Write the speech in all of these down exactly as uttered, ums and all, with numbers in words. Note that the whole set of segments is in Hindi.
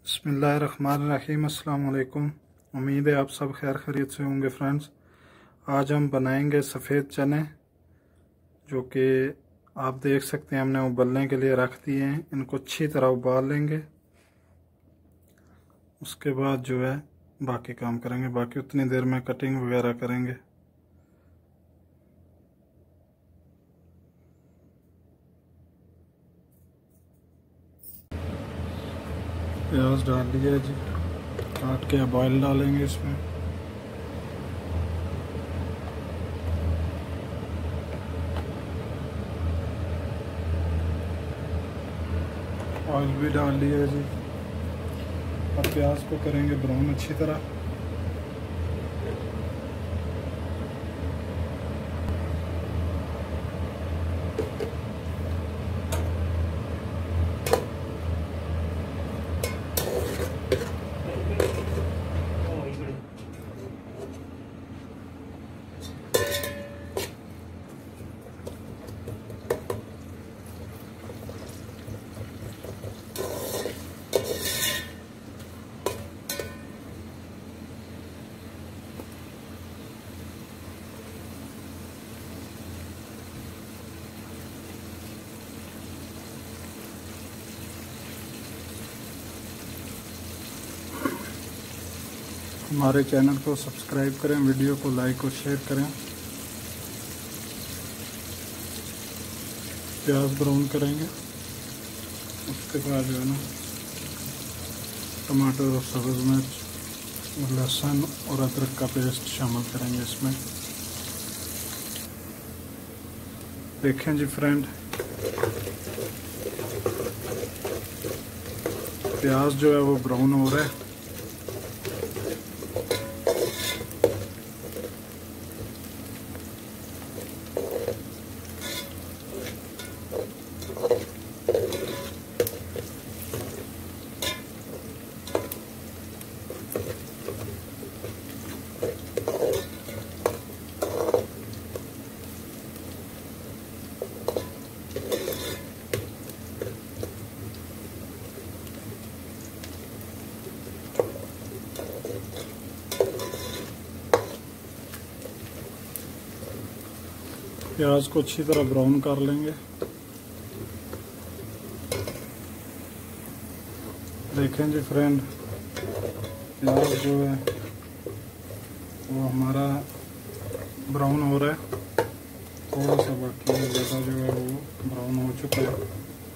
बिस्मिल्लाहिर्रहमानिर्रहीम। अस्सलाम वालेकुम। उम्मीद है आप सब खैर खैरियत से होंगे फ्रेंड्स। आज हम बनाएंगे सफ़ेद चने, जो कि आप देख सकते हैं हमने उबलने के लिए रख दिए हैं। इनको अच्छी तरह उबाल लेंगे, उसके बाद जो है बाकी काम करेंगे। बाकी उतनी देर में कटिंग वगैरह करेंगे। प्याज डाल दिया जी, काट के अब ऑयल डालेंगे इसमें। ऑयल भी डाल दिया जी। अब प्याज को करेंगे ब्राउन अच्छी तरह। हमारे चैनल को सब्सक्राइब करें, वीडियो को लाइक और शेयर करें। प्याज ब्राउन करेंगे, उसके बाद जो है ना टमाटर और सब्ज़ मिर्च, लहसुन और अदरक का पेस्ट शामिल करेंगे इसमें। देखें जी फ्रेंड, प्याज जो है वो ब्राउन हो रहा है। प्याज को अच्छी तरह ब्राउन कर लेंगे। देखें जी फ्रेंड, प्याज जो है वो हमारा ब्राउन हो रहा है। थोड़ा सा बाकी है, ज़्यादा जो है वो ब्राउन हो चुका है।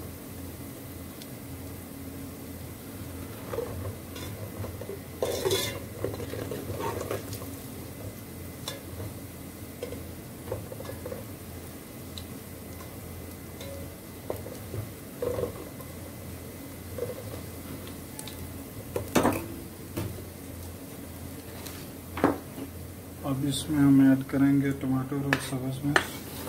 अब इसमें हम ऐड करेंगे टमाटर और सब्ज़ मिर्च।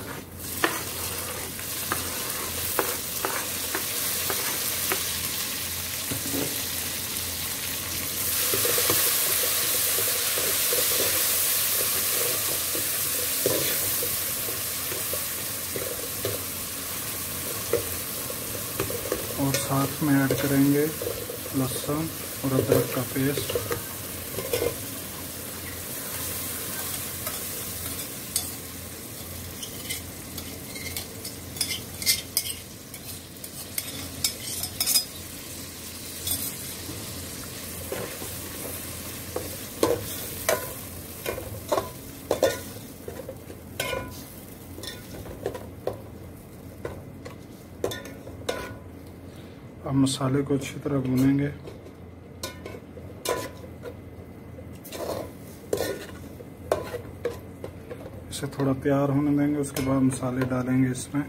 और साथ में ऐड करेंगे लहसुन और अदरक का पेस्ट। अब मसाले को अच्छी तरह भूनेंगे। इसे थोड़ा तैयार होने देंगे, उसके बाद मसाले डालेंगे इसमें।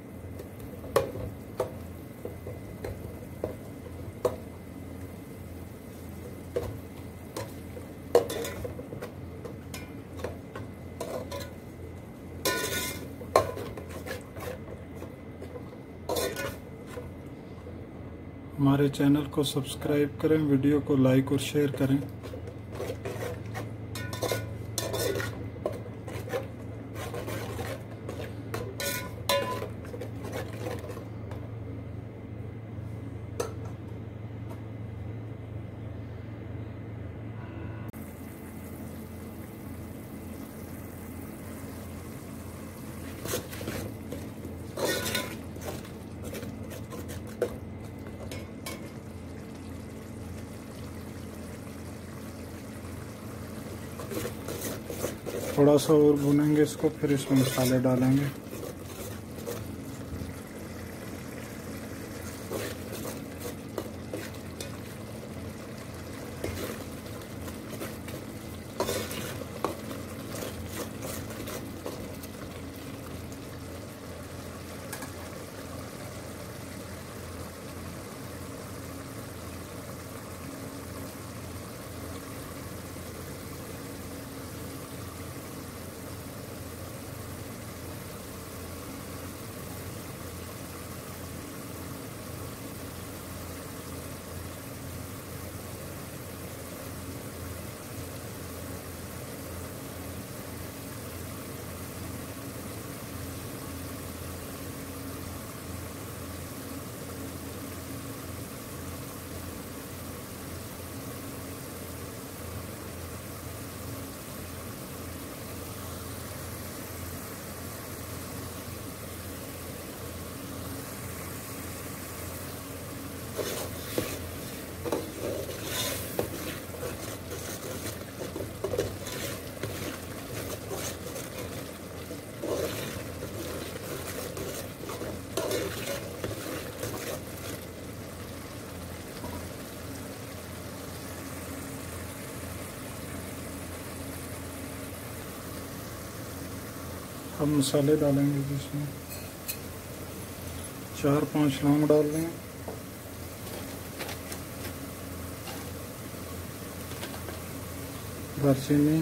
हमारे चैनल को सब्सक्राइब करें, वीडियो को लाइक और शेयर करें। थोड़ा सा और भुनेंगे इसको, फिर इसमें मसाले डालेंगे। अब मसाले डालेंगे जिसमें चार पांच लौंग डाल दें, दालचीनी,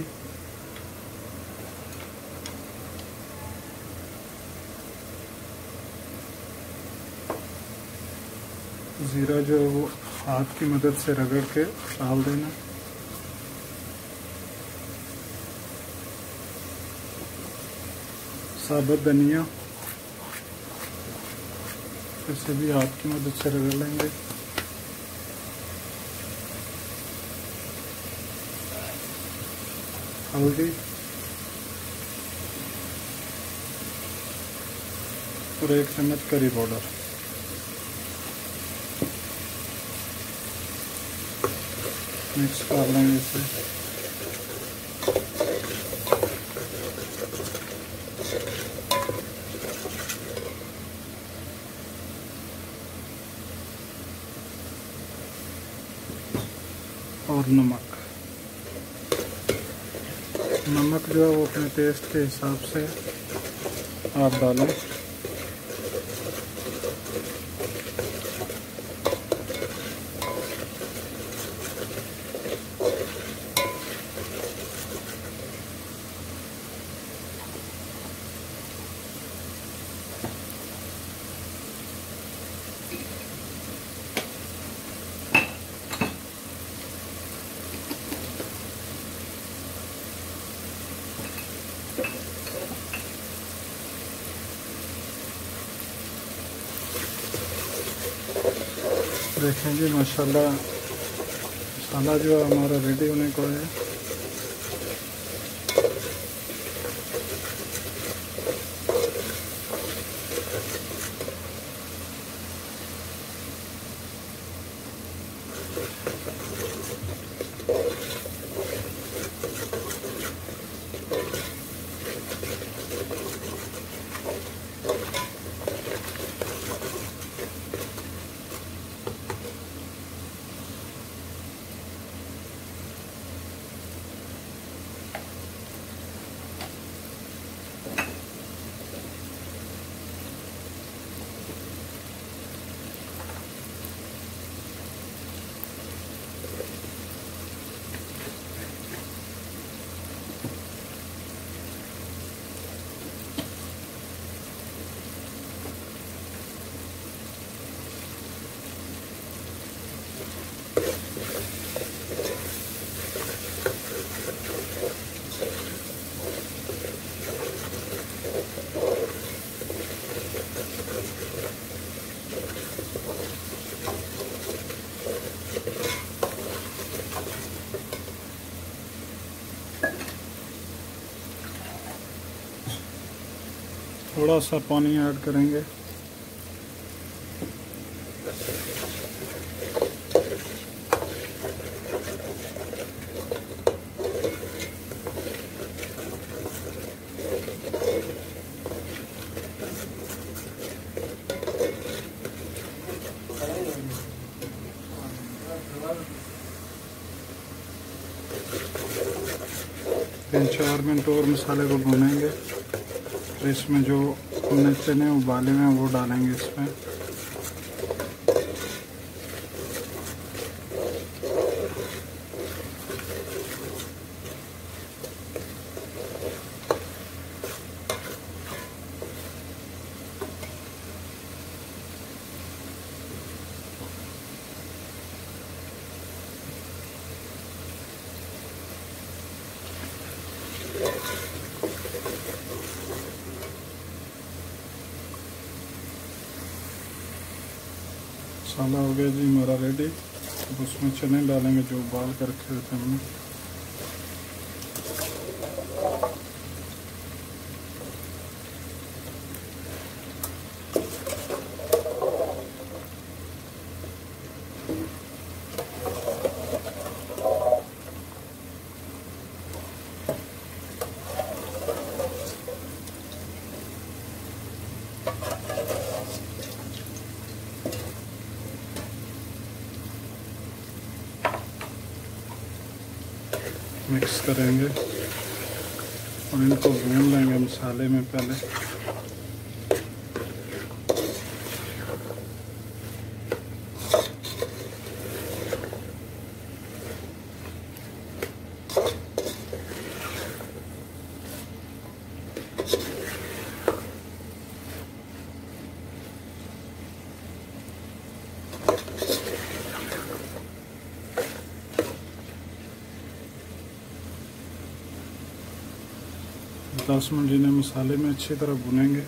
जीरा जो है वो हाथ की मदद से रगड़ के डाल देना। साबुत धनिया इसे भी हाथ की मदद से रगड़ लेंगे। हल्दी और एक चम्मच करी पाउडर। मिक्स कर लेंगे इसे। और नमक नमक जो है वो अपने टेस्ट के हिसाब से आप डालें। देखें जी माशाल्लाह मसाला जो है हमारा रेडी होने को है। थोड़ा सा पानी ऐड करेंगे। तीन चार मिनट और मसाले को भूनेंगे। फिर इसमें जो हमने चने उबाले हैं वो डालेंगे इसमें। मसाला हो गया जी हमारा रेडी। अब उसमें चने डालेंगे जो उबाल कर रखे हुए थे हमने। मिक्स करेंगे और इनको भून लेंगे मसाले में पहले। दस मिनट इन्हें मसाले में अच्छी तरह भुनेंगे।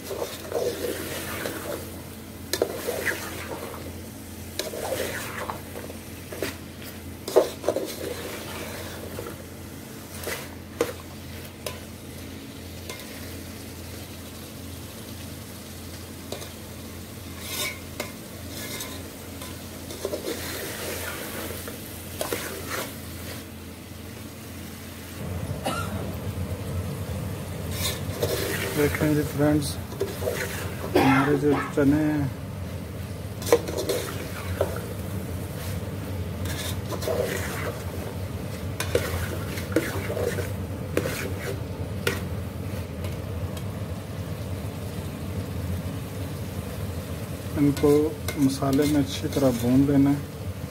देखें जी फ्रेंड्स, हमारे जो चने हैं इनको मसाले में अच्छी तरह भून देना है।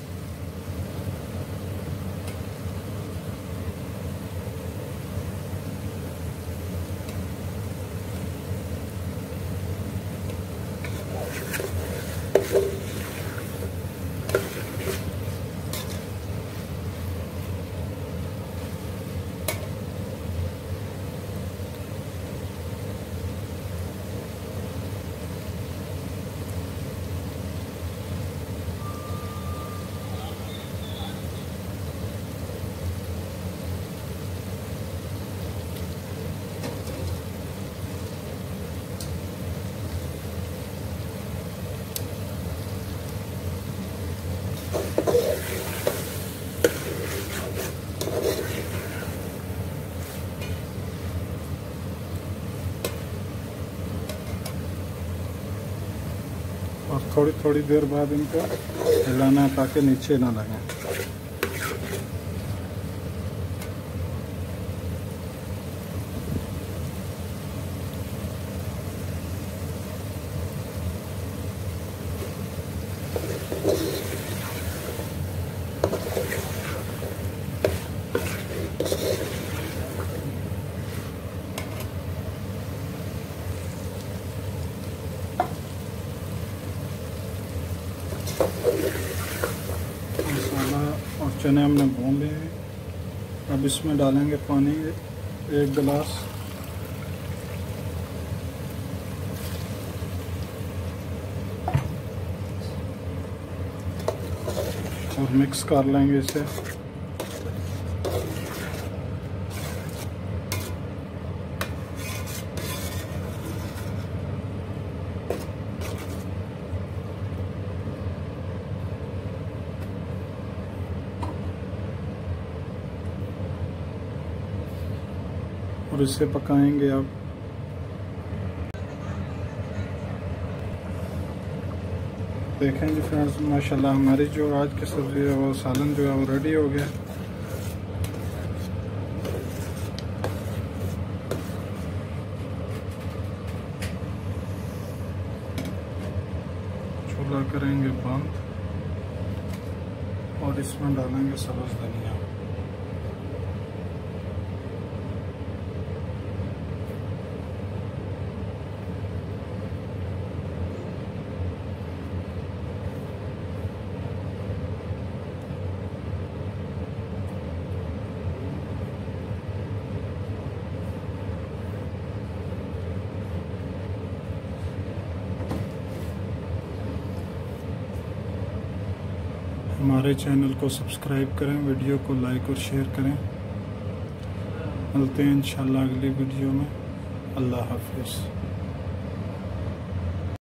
और थोड़ी थोड़ी देर बाद इनको हिलाना है ताकि नीचे ना लगे। मसाला और चने हमने भून लिए हैं। अब इसमें डालेंगे पानी एक गिलास। और मिक्स कर लेंगे इसे। और इसे पकाएंगे अब। देखें जी फ्रेंड्स, माशाल्लाह हमारी जो आज की सब्ज़ी है वो सालन जो है वो रेडी हो गया। चूल्हा करेंगे बंद और इसमें डालेंगे सब्ज़ धनिया। हमारे चैनल को सब्सक्राइब करें, वीडियो को लाइक और शेयर करें। मिलते हैं इंशाल्लाह अगली वीडियो में। अल्लाह हाफिज़।